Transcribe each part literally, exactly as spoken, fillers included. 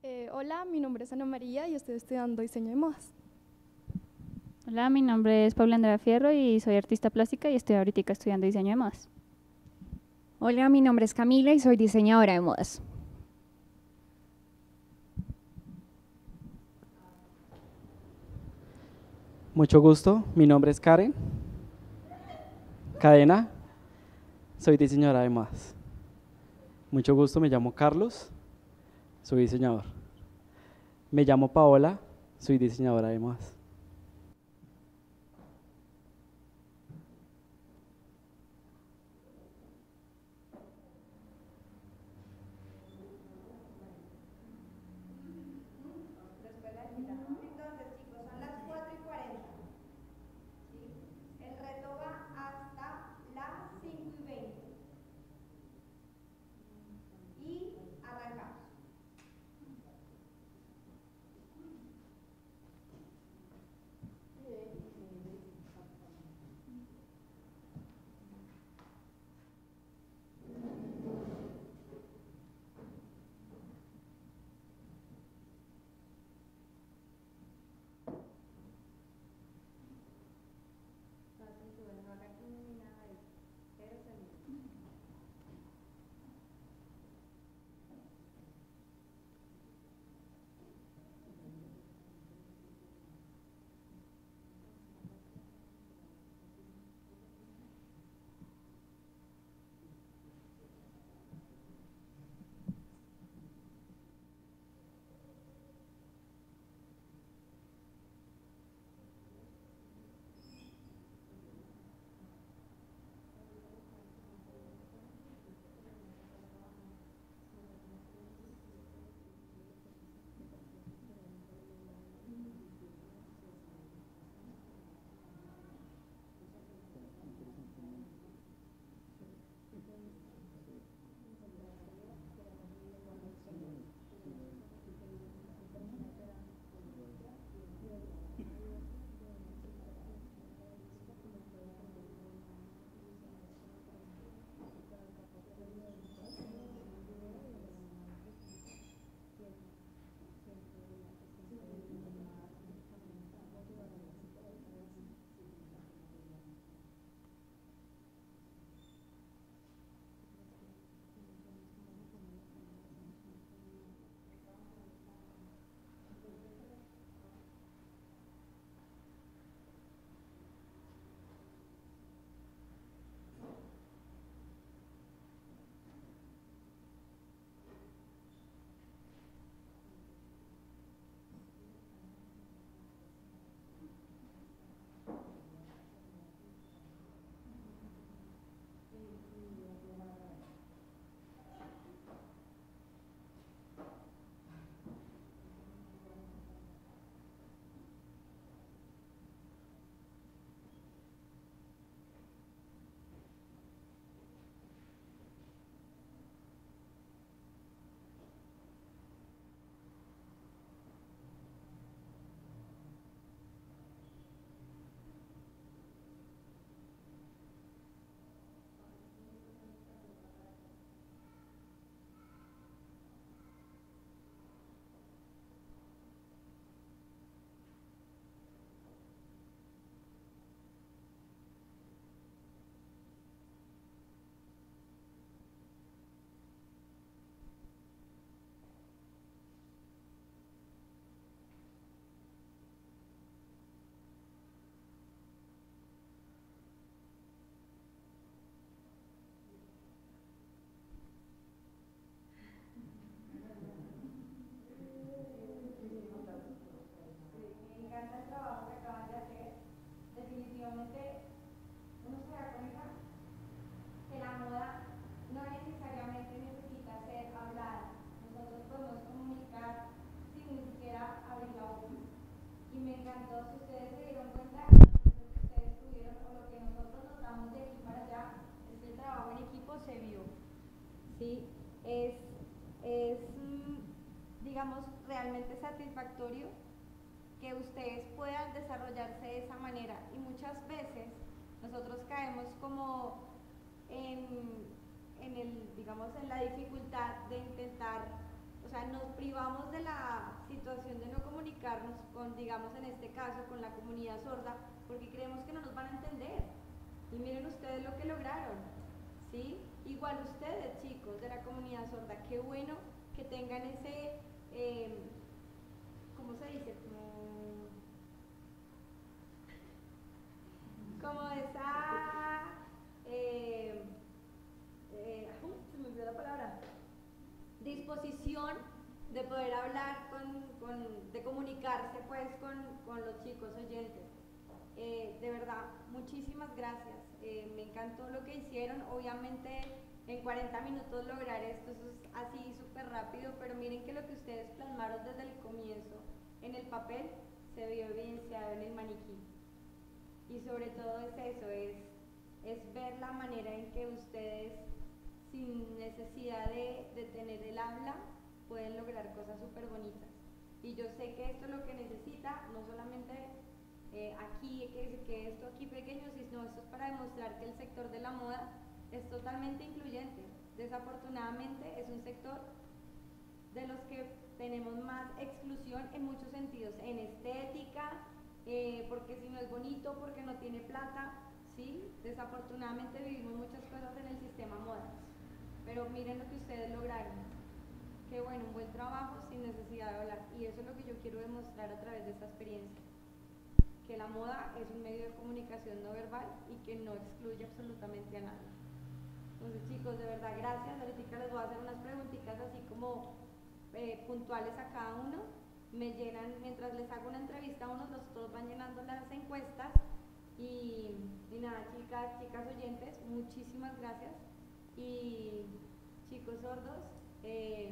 Eh, hola, mi nombre es Ana María y estoy estudiando diseño de modas. Hola, mi nombre es Paula Andrea Fierro y soy artista plástica y estoy ahorita estudiando diseño de modas. Hola, mi nombre es Camila y soy diseñadora de modas. Mucho gusto, mi nombre es Karen Cadena, soy diseñadora de modas. Mucho gusto, me llamo Carlos, soy diseñador. Me llamo Paola, soy diseñadora de modas. Entonces, chicos, son las cuatro y cuarenta. ¿Sí? El reto va hasta las cinco y veinte. Y arrancamos. Me encanta el trabajo que acaban de hacer. Definitivamente uno se da cuenta que la moda no necesariamente necesita ser hablada. Nosotros podemos comunicar sin ni siquiera abrir la boca. Y me encantó, si ustedes se dieron cuenta, lo que ustedes tuvieron o lo que nosotros notamos de aquí para allá, es que el trabajo en equipo se vio. ¿Sí? Es, es digamos, realmente satisfactorio que ustedes puedan desarrollarse de esa manera, y muchas veces nosotros caemos como en, en el, digamos, en la dificultad de intentar o sea, nos privamos de la situación de no comunicarnos con, digamos en este caso, con la comunidad sorda, porque creemos que no nos van a entender. Y miren ustedes lo que lograron, ¿sí? Igual ustedes, chicos de la comunidad sorda, qué bueno que tengan ese, eh, ¿cómo se dice? Como, como esa, eh, eh, se me olvidó la palabra, disposición de poder hablar, con, con, de comunicarse pues con, con los chicos oyentes. Eh, de verdad, muchísimas gracias, eh, me encantó lo que hicieron. Obviamente en cuarenta minutos lograr esto, eso es así súper rápido, pero miren que lo que ustedes plasmaron desde el comienzo en el papel se vio evidenciado en el maniquí. Y sobre todo es eso, es, es ver la manera en que ustedes, sin necesidad de, de tener el habla, pueden lograr cosas súper bonitas. Y yo sé que esto es lo que necesita, no solamente eh, aquí, que, que esto aquí pequeño, sino esto es para demostrar que el sector de la moda es totalmente incluyente. Desafortunadamente es un sector de los que tenemos más exclusión en muchos sentidos, en estética, eh, porque si no es bonito, porque no tiene plata, ¿sí? Desafortunadamente vivimos muchas cosas en el sistema moda, pero miren lo que ustedes lograron. Qué bueno, un buen trabajo sin necesidad de hablar, y eso es lo que yo quiero demostrar a través de esta experiencia, que la moda es un medio de comunicación no verbal y que no excluye absolutamente a nadie. Entonces chicos, de verdad gracias. Ahorita les voy a hacer unas preguntitas así como eh, puntuales a cada uno. Me llenan, mientras les hago una entrevista a unos, los otros van llenando las encuestas. Y, y nada, chicas, chicas oyentes, muchísimas gracias. Y chicos sordos, eh,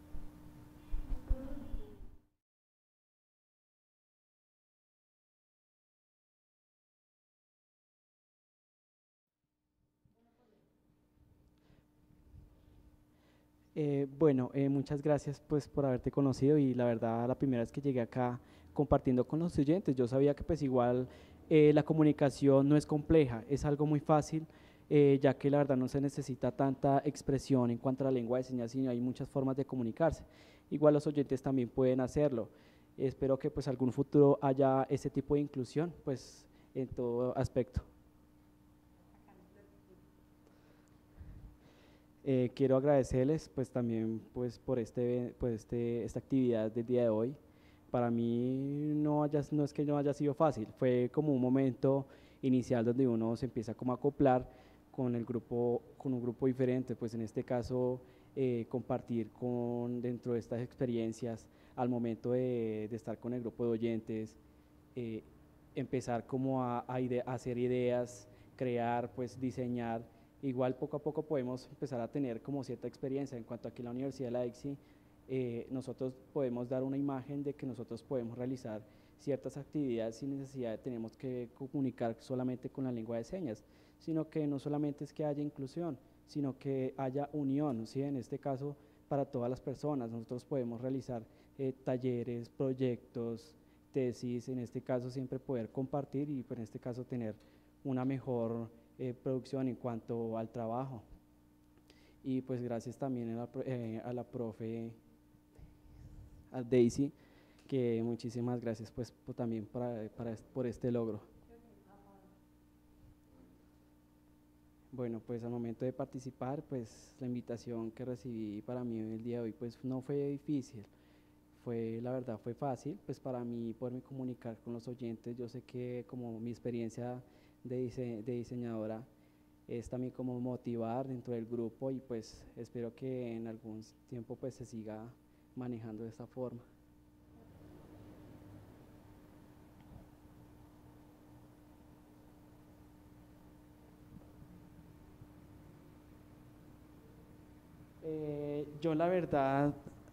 Eh, bueno, eh, muchas gracias pues por haberte conocido, y la verdad la primera vez que llegué acá compartiendo con los oyentes, yo sabía que pues igual eh, la comunicación no es compleja, es algo muy fácil, eh, ya que la verdad no se necesita tanta expresión en cuanto a la lengua de señas, sino hay muchas formas de comunicarse. Igual los oyentes también pueden hacerlo. Espero que pues algún futuro haya ese tipo de inclusión pues en todo aspecto. Eh, quiero agradecerles pues también pues por este, pues, este, esta actividad del día de hoy. Para mí no, haya, no es que no haya sido fácil, fue como un momento inicial donde uno se empieza como a acoplar con el grupo, con un grupo diferente, pues en este caso eh, compartir con dentro de estas experiencias al momento de, de estar con el grupo de oyentes, eh, empezar como a, a, ide a hacer ideas, crear, pues diseñar. Igual poco a poco podemos empezar a tener como cierta experiencia en cuanto a que en la Universidad de la EXI eh, nosotros podemos dar una imagen de que nosotros podemos realizar ciertas actividades sin necesidad de tenemos que comunicar solamente con la lengua de señas, sino que no solamente es que haya inclusión, sino que haya unión, ¿sí? En este caso para todas las personas, nosotros podemos realizar eh, talleres, proyectos, tesis, en este caso siempre poder compartir y pues, en este caso tener una mejor Eh, producción en cuanto al trabajo. Y pues gracias también a la, eh, a la profe, a Daisy, que muchísimas gracias pues por, también para, para, por este logro. Bueno, pues al momento de participar, pues la invitación que recibí para mí el día de hoy pues no fue difícil, fue, la verdad fue fácil, pues para mí poderme comunicar con los oyentes. Yo sé que como mi experiencia de, dise de diseñadora es también como motivar dentro del grupo, y pues espero que en algún tiempo pues se siga manejando de esta forma. Eh, yo la verdad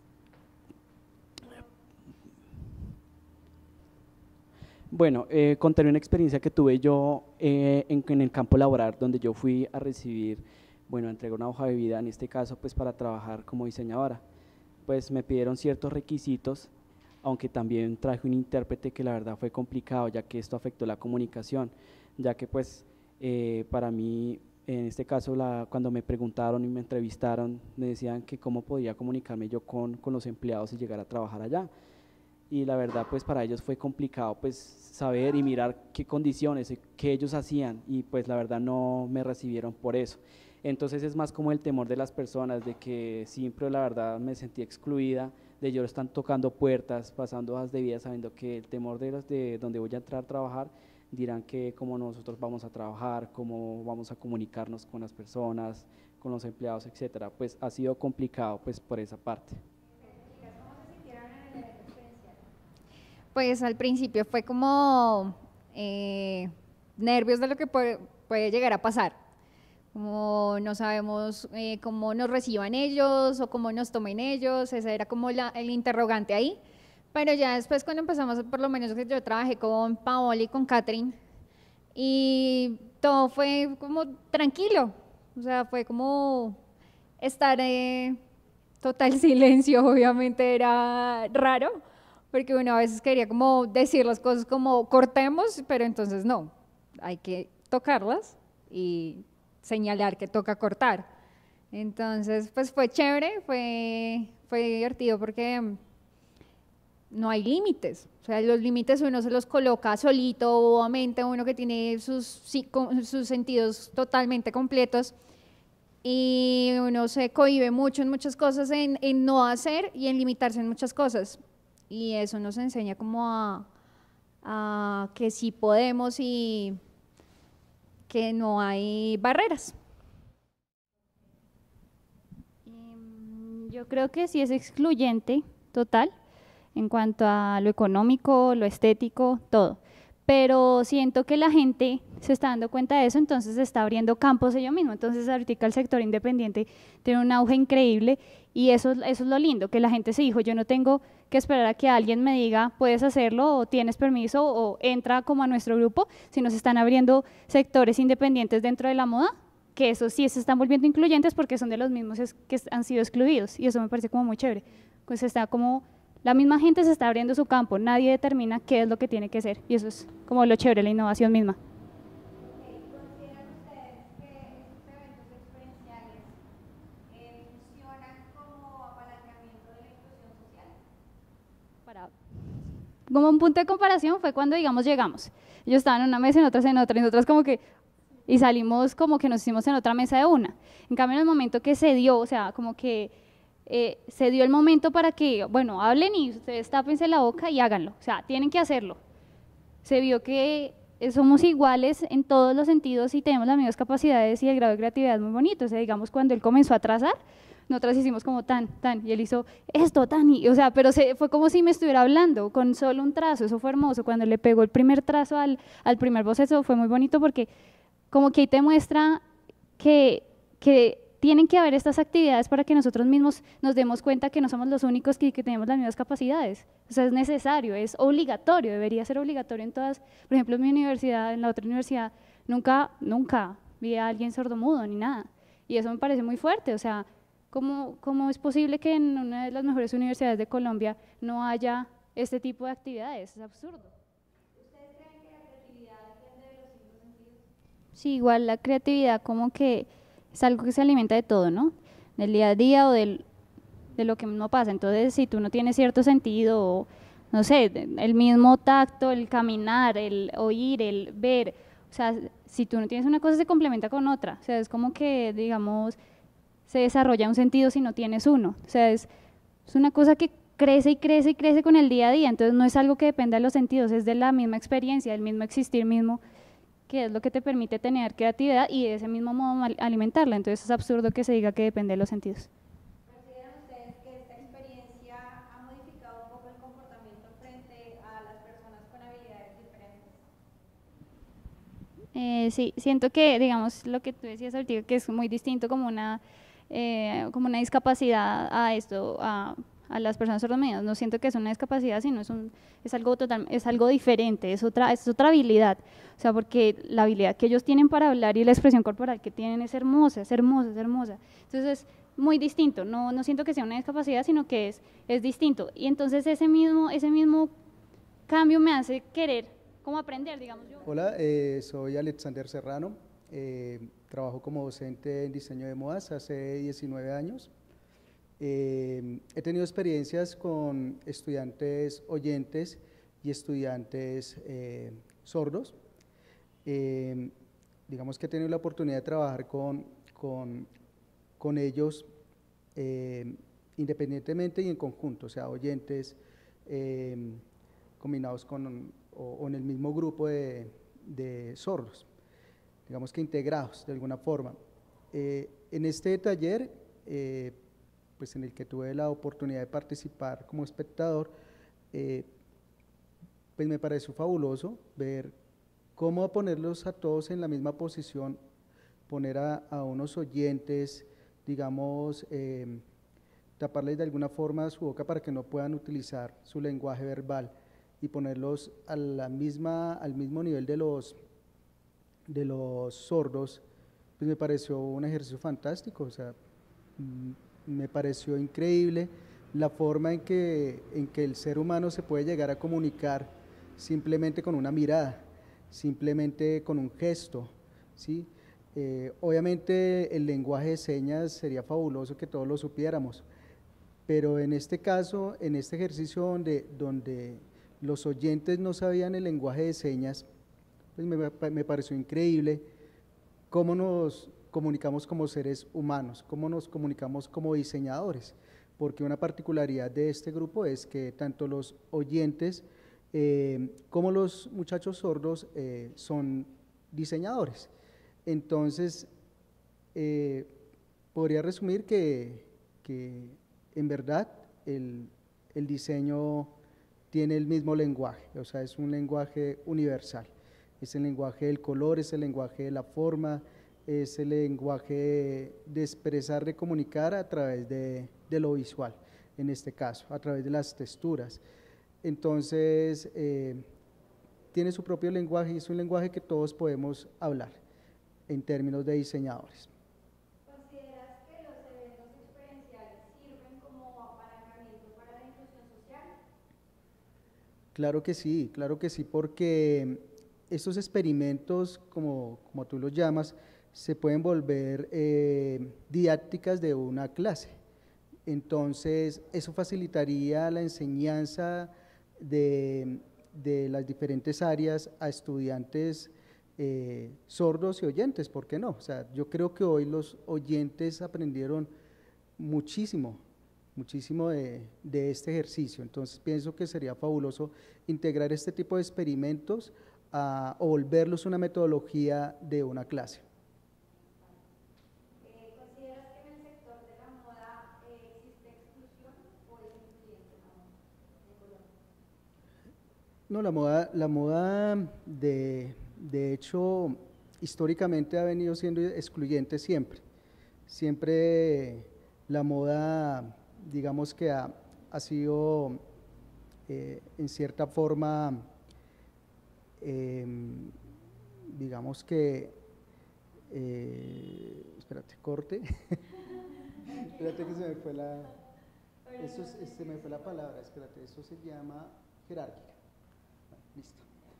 Bueno, eh, contaré una experiencia que tuve yo eh, en, en el campo laboral, donde yo fui a recibir, bueno, a entregar una hoja de vida, en este caso, pues para trabajar como diseñadora. Pues me pidieron ciertos requisitos, aunque también traje un intérprete que la verdad fue complicado, ya que esto afectó la comunicación, ya que pues eh, para mí En este caso, la, cuando me preguntaron y me entrevistaron, me decían que cómo podía comunicarme yo con, con los empleados y llegar a trabajar allá. Y la verdad, pues para ellos fue complicado pues saber y mirar qué condiciones, qué ellos hacían, y pues la verdad no me recibieron por eso. Entonces es más como el temor de las personas, de que siempre la verdad me sentí excluida, de ellos están tocando puertas, pasando hojas de vida, sabiendo que el temor de los de donde voy a entrar a trabajar, dirán que cómo nosotros vamos a trabajar, cómo vamos a comunicarnos con las personas, con los empleados, etcétera. Pues ha sido complicado pues por esa parte. Pues al principio fue como eh, nervios de lo que puede, puede llegar a pasar, como no sabemos eh, cómo nos reciban ellos o cómo nos tomen ellos, ese era como la, el interrogante ahí, pero ya después cuando empezamos, por lo menos que yo trabajé con Paola y con Catherine, y todo fue como tranquilo, o sea, fue como estar en total silencio, obviamente era raro, porque uno a veces quería como decir las cosas como cortemos, pero entonces no, hay que tocarlas y señalar que toca cortar. Entonces, pues fue chévere, fue, fue divertido porque no hay límites, o sea, los límites uno se los coloca solito, obviamente uno que tiene sus, sus sentidos totalmente completos, y uno se cohíbe mucho en muchas cosas, en, en no hacer y en limitarse en muchas cosas. Y eso nos enseña como a, a que sí podemos y que no hay barreras. Yo creo que sí es excluyente, total, en cuanto a lo económico, lo estético, todo. Pero siento que la gente se está dando cuenta de eso, entonces se está abriendo campos ellos mismos. Entonces ahorita el sector independiente tiene un auge increíble y eso, eso es lo lindo, que la gente se dijo, yo no tengo que esperar a que alguien me diga, puedes hacerlo o tienes permiso o entra como a nuestro grupo, sino se están abriendo sectores independientes dentro de la moda, que eso sí se están volviendo incluyentes porque son de los mismos que han sido excluidos y eso me parece como muy chévere. Pues está como… La misma gente se está abriendo su campo, nadie determina qué es lo que tiene que ser y eso es como lo chévere, la innovación misma. ¿Consideran ustedes que estos eventos experienciales eh, funcionan como apalancamiento de la inclusión social? Para, como un punto de comparación fue cuando, digamos, llegamos. Ellos estaban en una mesa, en otras en otra, y nosotras como que… y salimos como que nos hicimos en otra mesa de una. En cambio, en el momento que se dio, o sea, como que… Eh, se dio el momento para que, bueno, hablen y ustedes tápense la boca y háganlo, o sea, tienen que hacerlo. Se vio que somos iguales en todos los sentidos y tenemos las mismas capacidades y el grado de creatividad es muy bonito, o sea, digamos, cuando él comenzó a trazar, nosotras hicimos como tan, tan, y él hizo esto, tan, y, o sea, pero se, fue como si me estuviera hablando con solo un trazo, eso fue hermoso, cuando le pegó el primer trazo al, al primer boceto fue muy bonito porque como que ahí te muestra que, que tienen que haber estas actividades para que nosotros mismos nos demos cuenta que no somos los únicos que, que tenemos las mismas capacidades. O sea, es necesario, es obligatorio, debería ser obligatorio en todas. Por ejemplo, en mi universidad, en la otra universidad, nunca, nunca vi a alguien sordomudo ni nada. Y eso me parece muy fuerte. O sea, ¿cómo, cómo es posible que en una de las mejores universidades de Colombia no haya este tipo de actividades? Es absurdo. ¿Ustedes creen que la creatividad depende de los cinco sentidos? Sí, igual la creatividad como que es algo que se alimenta de todo, ¿no? Del día a día o del, de lo que no pasa. Entonces, si tú no tienes cierto sentido, o, no sé, el mismo tacto, el caminar, el oír, el ver, o sea, si tú no tienes una cosa, se complementa con otra. O sea, es como que, digamos, se desarrolla un sentido si no tienes uno. O sea, es, es una cosa que crece y crece y crece con el día a día. Entonces, no es algo que dependa de los sentidos, es de la misma experiencia, del mismo existir mismo, que es lo que te permite tener creatividad y de ese mismo modo alimentarla. Entonces es absurdo que se diga que depende de los sentidos. ¿Consideran ustedes que esta experiencia ha modificado un poco el comportamiento frente a las personas con habilidades diferentes? Eh, sí, siento que, digamos, lo que tú decías ahorita, que es muy distinto como una, eh, como una discapacidad a esto, a, a las personas sordomudas. No siento que es una discapacidad, sino es, un, es, algo, total, es algo diferente, es otra, es otra habilidad. O sea, porque la habilidad que ellos tienen para hablar y la expresión corporal que tienen es hermosa, es hermosa, es hermosa. Entonces es muy distinto, no, no siento que sea una discapacidad, sino que es, es distinto. Y entonces ese mismo, ese mismo cambio me hace querer como aprender, digamos yo. Hola, eh, soy Alexander Serrano, eh, trabajo como docente en diseño de modas hace diecinueve años. Eh, he tenido experiencias con estudiantes oyentes y estudiantes eh, sordos. Eh, digamos que he tenido la oportunidad de trabajar con, con, con ellos eh, independientemente y en conjunto, o sea, oyentes eh, combinados con, o, o en el mismo grupo de, de sordos, digamos que integrados de alguna forma. Eh, en este taller, eh, pues en el que tuve la oportunidad de participar como espectador, eh, pues me pareció fabuloso ver cómo ponerlos a todos en la misma posición, poner a, a unos oyentes, digamos, eh, taparles de alguna forma su boca para que no puedan utilizar su lenguaje verbal y ponerlos a la misma, al mismo nivel de los, de los sordos, pues me pareció un ejercicio fantástico, o sea, me pareció increíble la forma en que, en que el ser humano se puede llegar a comunicar simplemente con una mirada, simplemente con un gesto, ¿sí? Eh, obviamente el lenguaje de señas sería fabuloso que todos lo supiéramos, pero en este caso, en este ejercicio donde, donde los oyentes no sabían el lenguaje de señas, pues me, me pareció increíble cómo nos comunicamos como seres humanos, cómo nos comunicamos como diseñadores, porque una particularidad de este grupo es que tanto los oyentes eh, como los muchachos sordos eh, son diseñadores. Entonces, eh, podría resumir que, que en verdad el, el diseño tiene el mismo lenguaje, o sea, es un lenguaje universal, es el lenguaje del color, es el lenguaje de la forma, es el lenguaje de expresar, de comunicar a través de, de lo visual, en este caso, a través de las texturas. Entonces, eh, tiene su propio lenguaje y es un lenguaje que todos podemos hablar en términos de diseñadores. ¿Consideras que los eventos experienciales sirven como apalancamiento para la inclusión social? Claro que sí, claro que sí, porque estos experimentos, como, como tú los llamas, se pueden volver eh, didácticas de una clase. Entonces, eso facilitaría la enseñanza de, de las diferentes áreas a estudiantes eh, sordos y oyentes, ¿por qué no? O sea, yo creo que hoy los oyentes aprendieron muchísimo, muchísimo de, de este ejercicio. Entonces, pienso que sería fabuloso integrar este tipo de experimentos a, o volverlos una metodología de una clase. ¿Consideras que en el sector de la moda eh, existe exclusión o es incluyente la moda en Colombia? No, la moda, la moda de, de hecho, históricamente ha venido siendo excluyente siempre. Siempre la moda, digamos que ha, ha sido eh, en cierta forma, eh, digamos que, eh, espérate, corte, espérate que se me fue la, eso es, se me fue la palabra, espérate, eso se llama jerárquica. Listo.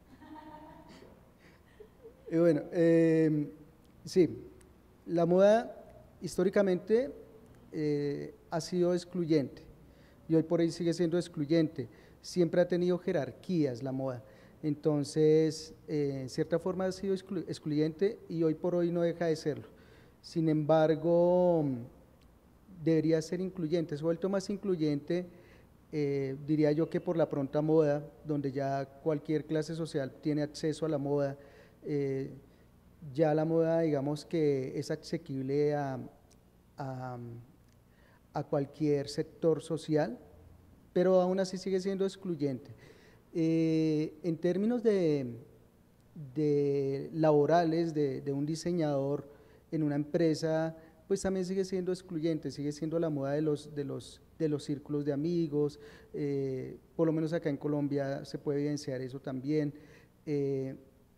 Y bueno, eh, sí, la moda históricamente eh, ha sido excluyente y hoy por hoy sigue siendo excluyente. Siempre ha tenido jerarquías la moda. Entonces, eh, en cierta forma ha sido exclu excluyente y hoy por hoy no deja de serlo. Sin embargo, debería ser incluyente, se ha vuelto más incluyente. Eh, diría yo que por la pronta moda, donde ya cualquier clase social tiene acceso a la moda, eh, ya la moda digamos que es asequible a, a, a cualquier sector social, pero aún así sigue siendo excluyente. Eh, en términos de, de laborales de, de un diseñador en una empresa, pues también sigue siendo excluyente, sigue siendo la moda de los, de los, de los círculos de amigos, eh, por lo menos acá en Colombia se puede evidenciar eso también. Eh,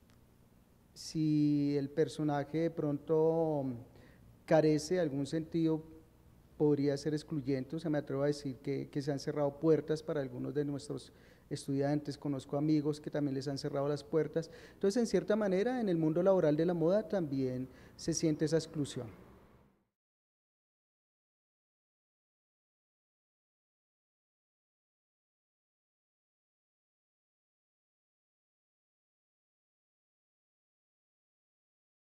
si el personaje de pronto carece de algún sentido, podría ser excluyente, o sea, me atrevo a decir que, que se han cerrado puertas para algunos de nuestros estudiantes, conozco amigos que también les han cerrado las puertas. Entonces, en cierta manera, en el mundo laboral de la moda también se siente esa exclusión.